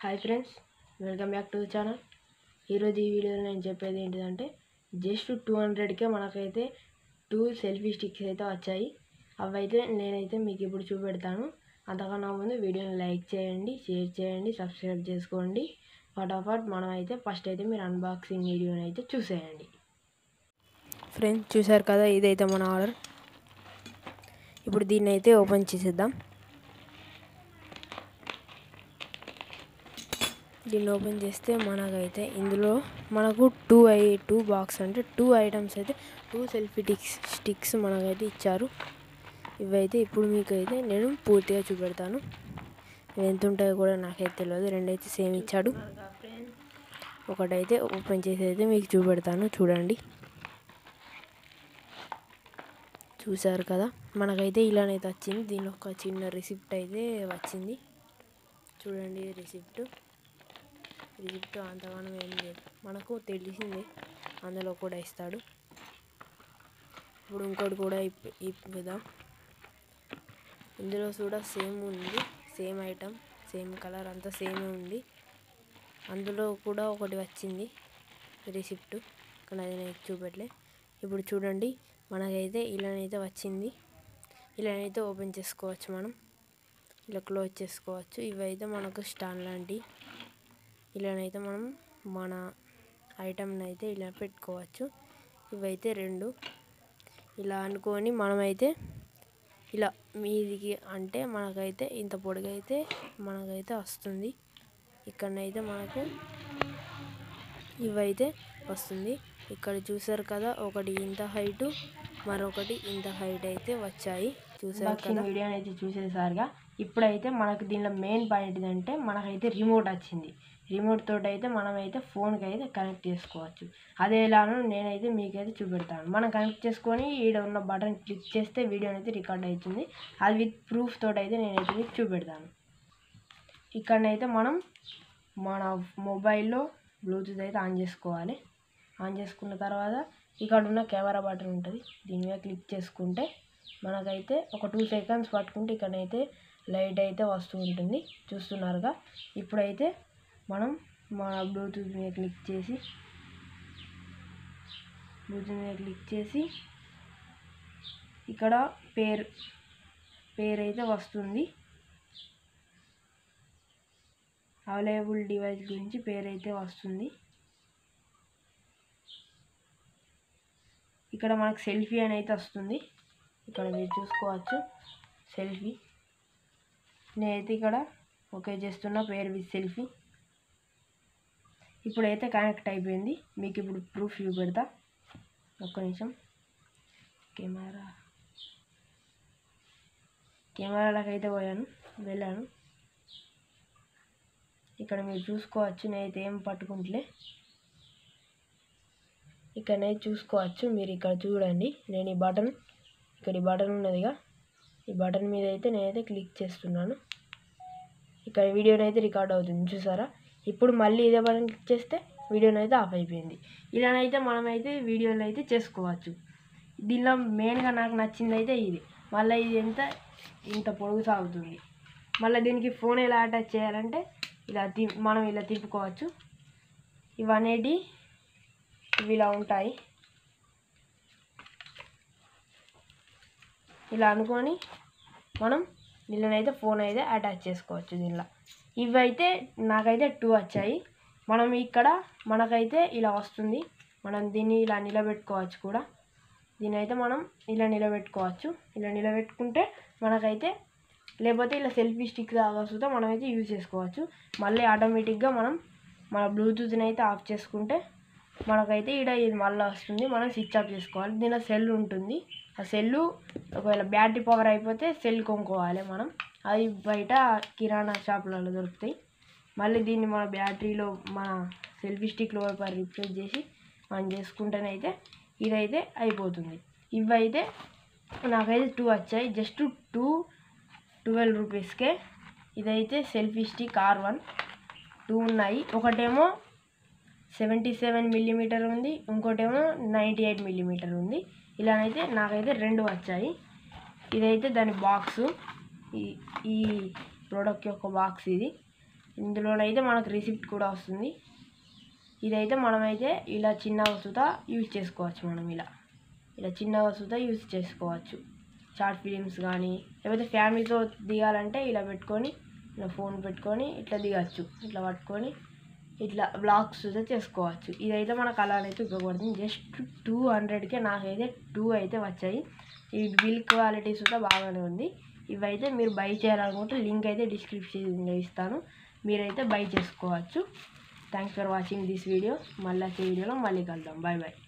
Hi friends, welcome back to the channel. ఈరోజు ఈ వీడియోలో నేను చెప్పేది ఏంటిదంటే జస్ట్ 200కే మనకైతే 2 సెల్ఫీ స్టిక్స్ అయితే వచ్చాయి. అవైతే నేనైతే మీకు ఇప్పుడు చూపెడతాను. అంతకన్నా ముందు వీడియోని లైక్ చేయండి, షేర్ చేయండి, సబ్స్క్రైబ్ చేసుకోండి. ఫటాఫట్ మనం అయితే ఫస్ట్ అయితే మీరు అన్బాక్సింగ్ వీడియోని అయితే చూసేయండి. ఫ్రెండ్స్ చూసారు కదా, ఇదైతే మన ఆర్డర్. ఇప్పుడు దీన్ని అయితే ఓపెన్ చేసేద్దాం. దీన్ని ఓపెన్ చేస్తే మనకైతే ఇందులో మనకు 2 బాక్స్ అంటే 2 ఐటమ్స్ అయితే 2 సెల్ఫీ స్టిక్స్ మనకైతే ఇచ్చారు. ఇవైతే ఇప్పుడు మీకైతే నేను పూర్తిగా చూపెడతాను. ఎంత ఉంటాయో కూడా నాకైతే తెలియదు. రెండైతే సేమ్ ఇచ్చాడు. ఒకటైతే ఓపెన్ చేసి అయితే మీకు చూపెడతాను, చూడండి. చూసారు కదా, మనకైతే ఇలానైతే వచ్చింది. దీనిలో ఒక చిన్న రిసిప్ట్ అయితే వచ్చింది. చూడండి, రిసిప్ట్ అంతగానం ఏం లేదు, మనకు తెలిసిందే. అందులో కూడా ఇస్తాడు. ఇప్పుడు ఇంకోటి కూడా ఇప్పుదాం. ఇందులో కూడా సేమ్ ఉంది, సేమ్ ఐటమ్, సేమ్ కలర్, అంతా సేమ్ ఉంది. అందులో కూడా ఒకటి వచ్చింది రిసిప్ట్, కానీ అది నేను చూపెట్టలే. ఇప్పుడు చూడండి, మనకైతే ఇలానైతే వచ్చింది. ఇలానైతే ఓపెన్ చేసుకోవచ్చు, మనం ఇలా క్లోజ్ చేసుకోవచ్చు. ఇవైతే మనకు స్టాండ్ లాంటి, ఇలానైతే మనం మన ఐటమ్ని అయితే ఇలా పెట్టుకోవచ్చు. ఇవైతే 2 ఇలా అనుకొని మనమైతే ఇలా మీదికి అంటే మనకైతే ఇంత పొడుగైతే మనకైతే వస్తుంది. ఇక్కడనైతే మనకు ఇవైతే వస్తుంది. ఇక్కడ చూసారు కదా, ఒకటి ఇంత హైటు, మరొకటి ఇంత హైట్ అయితే వచ్చాయి. చూసారు కదా, వీడియో అయితే చూసేసారుగా. ఇప్పుడైతే మనకు దీనిలో మెయిన్ పాయింట్ ఏంటంటే మనకైతే రిమోట్ వచ్చింది. రిమోట్ తోటి అయితే మనమైతే ఫోన్కి అయితే కనెక్ట్ చేసుకోవచ్చు. అదే ఎలానో నేనైతే మీకైతే చూపెడతాను. మనం కనెక్ట్ చేసుకొని ఈడ ఉన్న బటన్ క్లిక్ చేస్తే వీడియో అయితే రికార్డ్ అవుతుంది. అది విత్ ప్రూఫ్ తోటి అయితే నేనైతే మీకు చూపెడతాను. ఇక్కడనైతే మనం మన మొబైల్లో బ్లూటూత్ అయితే ఆన్ చేసుకోవాలి. ఆన్ చేసుకున్న తర్వాత ఇక్కడ ఉన్న కెమెరా బటన్ ఉంటుంది, దీని మీద క్లిక్ చేసుకుంటే మనకైతే ఒక 2 సెకండ్స్ పట్టుకుంటే ఇక్కడైతే లైట్ అయితే వస్తూ ఉంటుంది. చూస్తున్నారుగా. ఇప్పుడైతే మనం మన బ్లూటూత్ మీద క్లిక్ చేసి ఇక్కడ పేరు అయితే వస్తుంది. అవైలబుల్ డివైస్ గురించి పేరు అయితే వస్తుంది. ఇక్కడ మనకు సెల్ఫీ అని అయితే వస్తుంది. ఇక్కడ మీరు చూసుకోవచ్చు, సెల్ఫీ. నేనైతే ఇక్కడ ఓకే చేస్తున్నా, పేరు విత్ సెల్ఫీ. ఇప్పుడైతే కనెక్ట్ అయిపోయింది. మీకు ఇప్పుడు ప్రూఫ్ చూపెడతా, ఒక్క నిమిషం. కెమెరాలకు అయితే వెళ్ళాను. ఇక్కడ మీరు చూసుకోవచ్చు, నేనైతే ఏం పట్టుకుంటలే. ఇక్కడనైతే చూసుకోవచ్చు, మీరు ఇక్కడ చూడండి. నేను ఈ బటన్ ఉన్నదిగా, ఈ బటన్ మీద అయితే నేనైతే క్లిక్ చేస్తున్నాను. ఇక్కడ వీడియోనైతే రికార్డ్ అవుతుంది, చూసారా. ఇప్పుడు మళ్ళీ ఇదే బటన్ క్లిక్ చేస్తే వీడియోనైతే ఆఫ్ అయిపోయింది. ఇలానైతే మనమైతే వీడియోలు అయితే చేసుకోవచ్చు. దీనిలో మెయిన్గా నాకు నచ్చింది అయితే ఇది. మళ్ళీ ఇది ఇంత పొడుగు సాగుతుంది. మళ్ళీ దీనికి ఫోన్ ఎలా అటాచ్ చేయాలంటే మనం ఇలా తిప్పుకోవచ్చు. ఇవి ఇలా ఉంటాయి. ఇలా అనుకొని మనం దీనిలోనైతే ఫోన్ అయితే అటాచ్ చేసుకోవచ్చు. దీనిలో ఇవైతే నాకైతే 2 వచ్చాయి. మనం ఇక్కడ మనకైతే ఇలా వస్తుంది. మనం దీన్ని ఇలా నిలబెట్టుకోవచ్చు కూడా. దీన్ని అయితే మనం ఇలా నిలబెట్టుకోవచ్చు. ఇలా నిలబెట్టుకుంటే మనకైతే, లేకపోతే ఇలా సెల్ఫీ స్టిక్ వస్తుందో మనమైతే యూజ్ చేసుకోవచ్చు. మళ్ళీ ఆటోమేటిక్గా మనం మన బ్లూటూత్ని అయితే ఆఫ్ చేసుకుంటే మనకైతే ఇది మళ్ళీ వస్తుంది. మనం స్విచ్ ఆఫ్ చేసుకోవాలి. దీనిలో సెల్ ఉంటుంది. ఆ సెల్లు ఒకవేళ బ్యాటరీ పవర్ అయిపోతే సెల్ కొనుక్కోవాలి మనం. అది బయట కిరాణా షాపులలో దొరుకుతాయి. మళ్ళీ దీన్ని మన బ్యాటరీలో మన సెల్ఫీ స్టిక్లో రిప్లేస్ చేసి మనం చేసుకుంటేనైతే ఇదైతే అయిపోతుంది. ఇవైతే నాకైతే 2 వచ్చాయి, జస్ట్ 12 రూపీస్కే. ఇదైతే సెల్ఫీ స్టిక్ R1 2 ఉన్నాయి. ఒకటేమో 77 మిల్లీమీటర్ ఉంది, ఇంకోటేమో 98 మిల్లీమీటర్ ఉంది. ఇలానైతే నాకైతే 2 వచ్చాయి. ఇదైతే దాని బాక్సు, ఈ ప్రోడక్ట్ యొక్క బాక్స్ ఇది. ఇందులోనైతే మనకు రిసిప్ట్ కూడా వస్తుంది. ఇదైతే మనమైతే ఇలా చిన్న వస్తువుతో యూజ్ చేసుకోవచ్చు. మనం ఇలా చిన్న వస్తువుతో యూజ్ చేసుకోవచ్చు. షార్ట్ ఫిలిమ్స్ కానీ లేకపోతే ఫ్యామిలీతో దిగాలంటే ఇలా పెట్టుకొని ఇలా ఫోన్ పెట్టుకొని ఇట్లా దిగచ్చు. ఇట్లా పట్టుకొని ఇట్లా బ్లాగ్స్ చేసుకోవచ్చు. ఇదైతే మనకు అలానైతే ఉపయోగపడుతుంది. జస్ట్ 200కే నాకైతే 2 అయితే వచ్చాయి. ఈ బిల్ క్వాలిటీస్ కూడా బాగానే ఉంది. ఇవైతే మీరు బై చేయాలనుకుంటే లింక్ అయితే డిస్క్రిప్షన్లో ఇస్తాను, మీరైతే బై చేసుకోవచ్చు. Thanks for watching this video. మళ్ళీ వచ్చే వీడియోలో మళ్ళీ కలుద్దాం. Bye bye.